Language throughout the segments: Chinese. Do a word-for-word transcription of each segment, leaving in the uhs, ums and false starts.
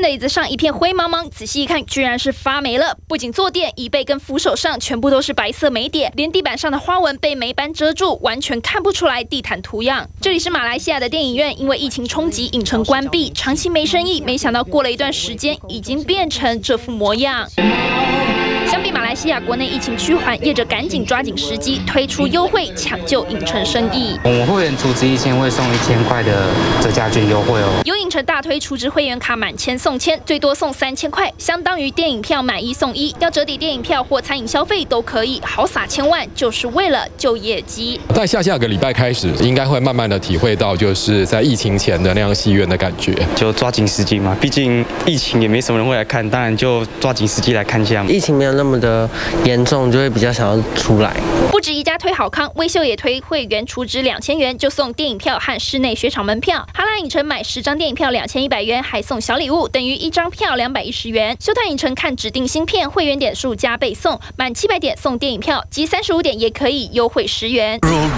的椅子上一片灰茫茫，仔细一看，居然是发霉了。不仅坐垫、椅背跟扶手上全部都是白色霉点，连地板上的花纹被霉斑遮住，完全看不出来地毯图样。这里是马来西亚的电影院，因为疫情冲击，影城关闭，长期没生意。没想到过了一段时间，已经变成这副模样。 相比马来西亚国内疫情趋缓，业者赶紧抓紧时机推出优惠，抢救影城生意。 我们会员储值一千会送一千块的折价券优惠哦。 有影城大推储值会员卡满千送千，最多送三千块，相当于电影票买一送一。要折抵电影票或餐饮消费都可以，好撒千万，就是为了救业绩。 在下下个礼拜开始，应该会慢慢的体会到，就是在疫情前的那样戏院的感觉。 就抓紧时机嘛，毕竟疫情也没什么人会来看，当然就抓紧时机来看一下。 疫情没有那么的严重，就会比较想要出来。 不止一家推好康，威秀也推会员储值两千元就送电影票和室内雪场门票。哈拉影城买十张电影票两千一百元，还送小礼物，等于一张票两百一十元。修泰影城看指定新片，会员点数加倍送，满七百点送电影票，及三十五点也可以优惠十元。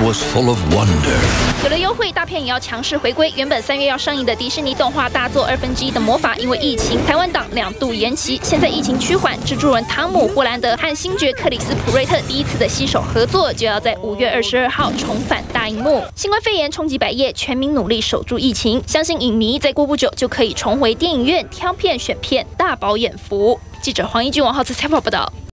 有了优惠，大片也要强势回归。原本三月要上映的迪士尼动画大作二分之一的魔法，因为疫情，台湾档两度延期。现在疫情趋缓，蜘蛛人汤姆·霍兰德和星爵克里斯·普瑞特第一次的携手合作，就要在五月二十二号重返大荧幕。新冠肺炎冲击百业，全民努力守住疫情，相信影迷再过不久就可以重回电影院挑片选片，大饱眼福。记者黄一君、王浩慈采访报道。